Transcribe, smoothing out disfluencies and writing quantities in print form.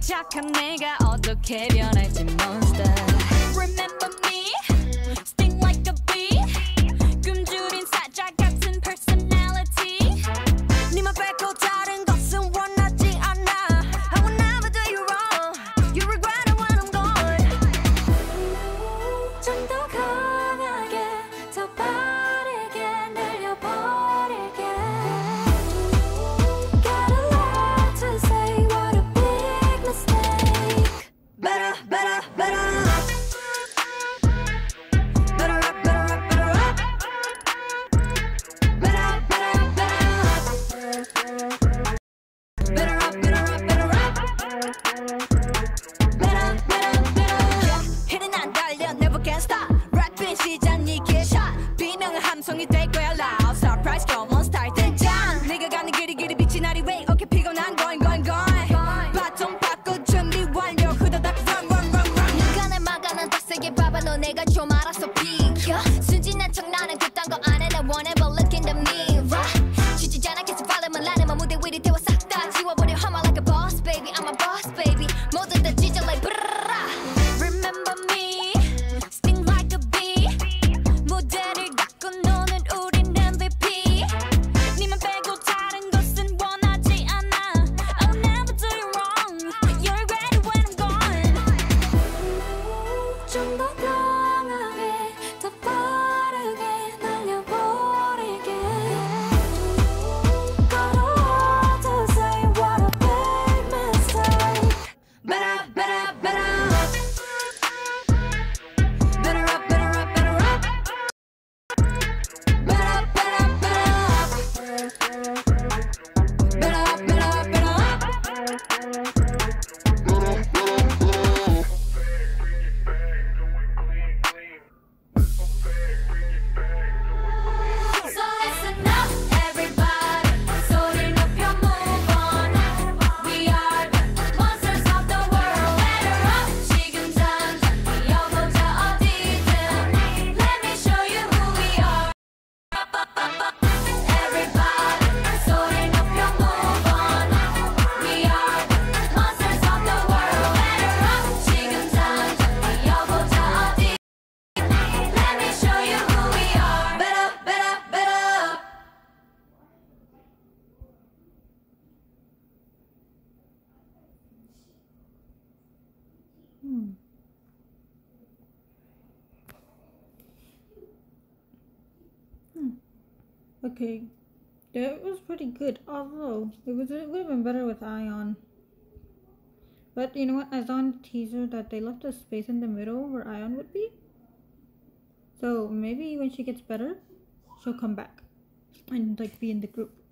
착한 내가 어떻게 변할지 monster. Remember me? Sting like a bee. 굶주린 사자 같은 personality. 네만 뺏고 다른 것은 원하지 않아. I will never do you wrong. You regret it when I'm gone. 좀 더 강하게 더 빠르게 날려버릴게. Got a lot to say. What a big mistake. Better, better, better. Better up, better up, better up. Better up, better up, better up. Better up, better up, better up. Better, better, better. hitting 안 달려, never can stop. 랩은 시작 니게 shot. 비명은 함성이 될 거야 loud. Surprise come on start 등장. 네가 가는 길이 빛이 나리 way. Okay 피곤한 going. 바통 바꿔 준비 완료. 후다닥 run. 누가 날 막아난 덕색에 봐봐 너 내가 좀 알아서 비켜. 순진한 척 나는 그딴 거 안 해. 나 whenever look in the mirror. 지치지 않아 계속 발음을 나는 맘 무대 위를 태워 싹 다 지워버려 hummer like a boss baby. I'm a boss baby. 모두 다 찢어 like brrrra. Remember me? Sting like a bee. 무대를 닦고 노는 우린 MVP. 니만 빼고 다른 것은 원하지 않아. I'll never do you wrong. You regret it when I'm gone. 좀 더 강하게 더 빠르게 날려버릴게. Got a lot to say. What a big mistake. Better, better, better. Better up, better up, better up. Better, better, better up. Better up, better up, better up. So listen up, everybody. 소리 높여 move on. We are the monsters of the world. Better up. 지금 당장 뛰어보자 어디든. Let me show you who we are. Everybody, 소리 높여 move on. We are the monsters of the world. Better up. 지금 당장 뛰어보자 어디든. Let me show you who we are. Better, better, better. Okay, that was pretty good. Although it would have been better with Ayheon. But you know what? I saw in the teaser that they left a space in the middle where Ayheon would be. So maybe when she gets better, she'll come back and like be in the group.